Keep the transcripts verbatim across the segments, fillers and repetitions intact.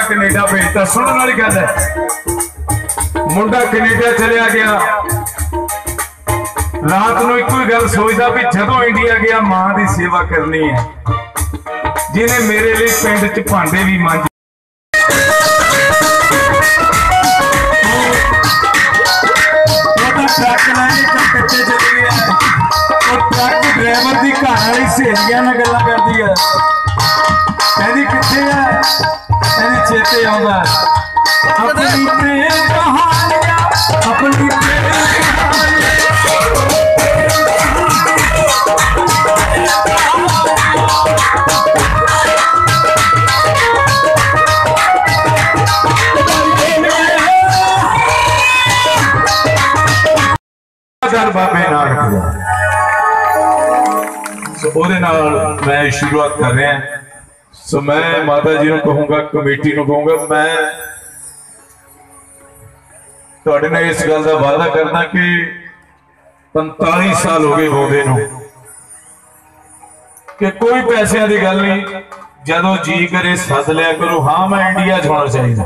Canada भेजता। सुनने वाली गल है, मुंडा कनेडा चलिया गया, रात को एक ही गल सोचता भी जदों इंडिया गया मां की सेवा करनी है, जिन्हें मेरे लिए पिंड च भांडे भी मांजे। ट्रक लैके कलकत्ते चली गया, और ट्रक ड्राइवर की घर वाली सहेलियां नाल गल्लां करदी है, कहदी कित्थे है, कहदी चेते आउंदा अपनी प्रेम कहानियां, अपनी प्रेम बाबे नाल सो मैं शुरुआत कर रहा। सो मैं माता जी को कहूंगा, कमेटी को कहूंगा, मैं तुहाडे नाल इस गल का वादा करना कि पैंतालीस साल हो गए बोंदे नूं कि कोई पैसों की गल नहीं, जदों जी करे सद लिया करो। हाँ मैं इंडिया च होना चाहिए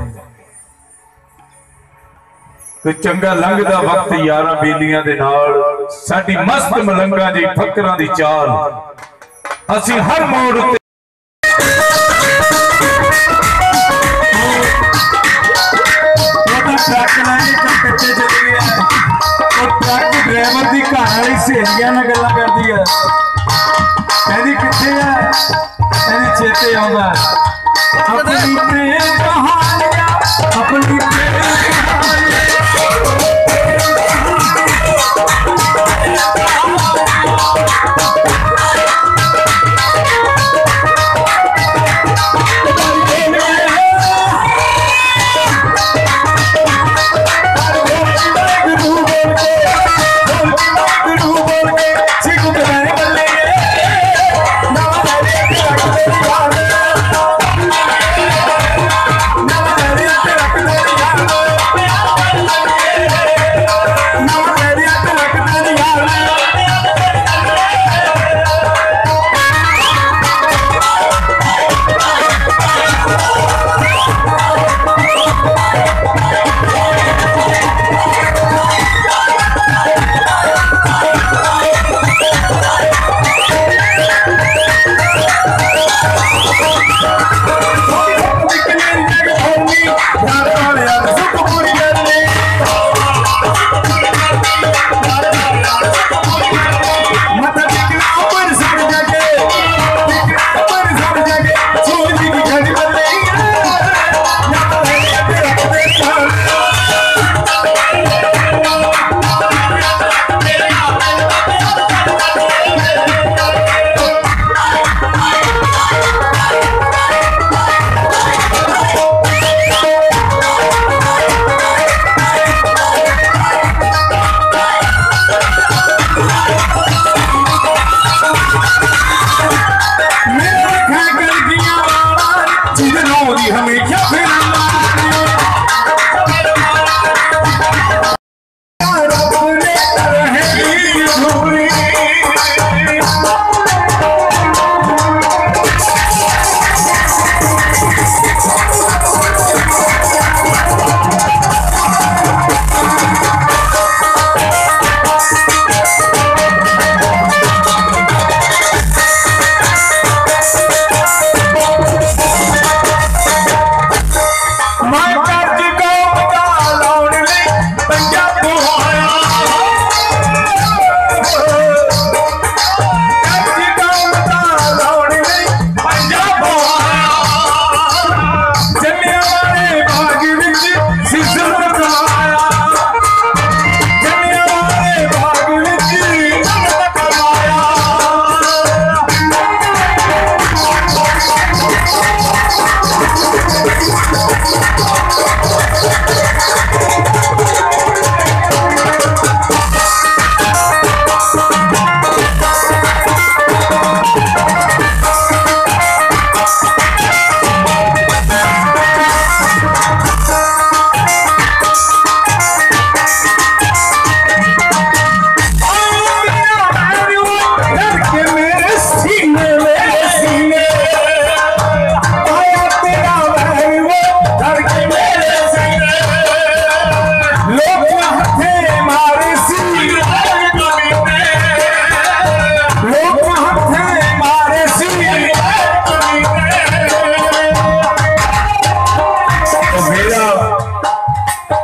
कि चंगा लंघदा वक्त यारां बेलियां दे नाल, साडी मस्त मलंगा दी फकरां दी चाल, असीं हर मोड़ उत्ते ट्रक लैके कलकत्ते चली गया, और ट्रक ड्राइवर की घर वाली सहेलियां नाल गल्लां करदी है, कहदी कित्थे है, कहदी चेते आउंदा अपनी प्रेम कहानियां, अपनी प्रेम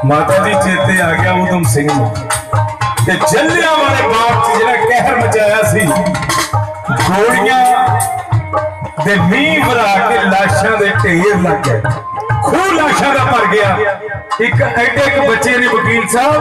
माता जी चेते आ गया उधम सिंह ते जलियांवाले बाग च जिहड़ा कहर मचाया सी गोलियां दे मींह वरा के लाशां दे ढेर लग गए खूह लाशां दा भर गया एक एडे एक बच्चे ने वकील साहब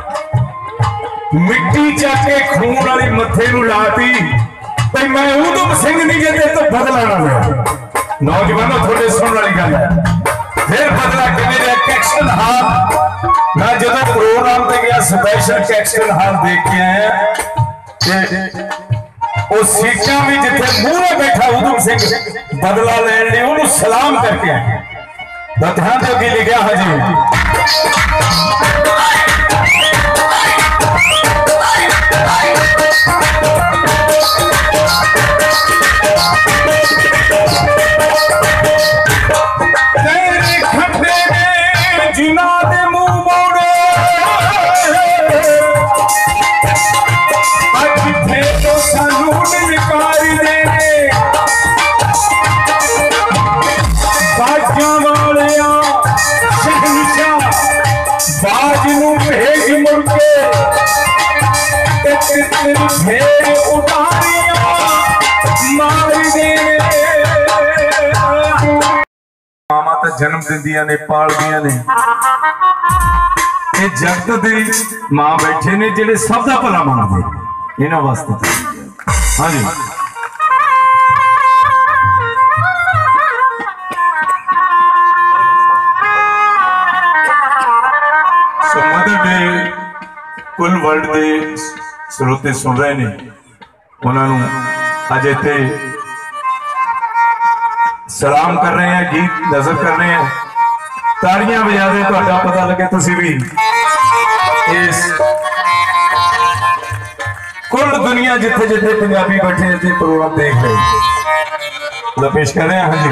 मिट्टी चक के खून वाली मत्थे नूं लाती भाई मैं उधम सिंह नहीं जे तो बदला ना लिया नौजवानों थोड़े सुनने वाली गल है फिर बदला किवें लिया कैक्शन हाल मैं जब प्रोग्राम पे गया स्पेशल कैक्शन हाल देख के आया उस सीटा भी जिथे मूहरे बैठा उधम सिंह बदला लेने लिए उन्होंने सलाम करके आया तो ध्यान दो की लिखा हजी जिना दे मुंह मोड़े जिथे तो सानू निकारी देने बाजा वालिया शहनशाह बाज नू भेज मुड़के भेड़ उतारिया मार देने मामा तो जन्म दिंदियां ने पालदियां ने ये जगत दी मां बैठे ने जिहड़े सब दा भला मंगदे इन्हां वास्ते हां जी सो मदर डे कुल वर्ल्ड दे श्रोते सुन रहे ने उन्हां नूं अज इत्थे सलाम कर रहे हैं गीत नजर कर रहे हैं ताड़ियां बजा दे तो पता लगे तुसी भी इस कुल दुनिया जिथे जिथे पंजाबी बैठे थे प्रोग्राम देख रहे तो पेश कर रहे हैं हाँ जी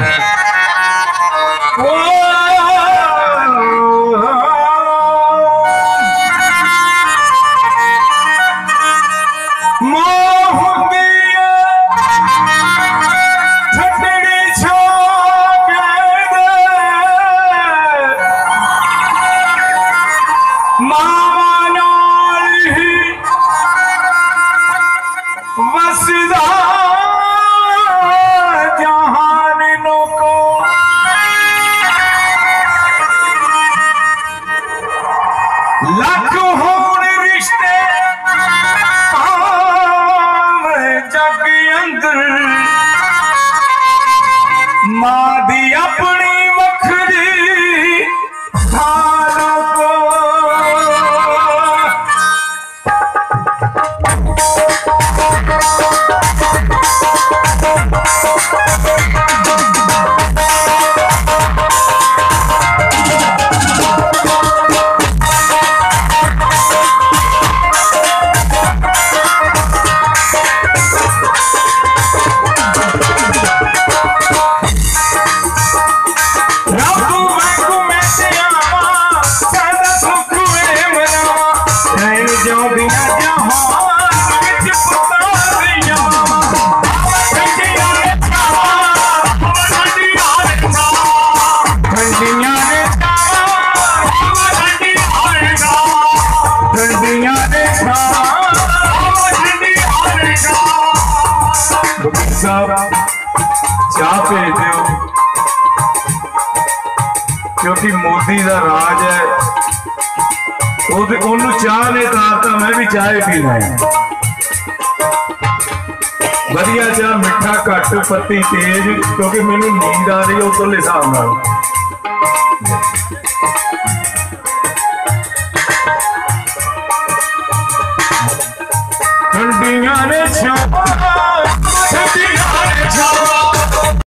चाह भेज दो क्योंकि मोदी का राज है ओनू चाह ने तारता मैं भी चाह पीना है वधिया चाह मिठा घट पत्ती तेज क्योंकि मैनू नींद आ रही है उतले हिसाब नाल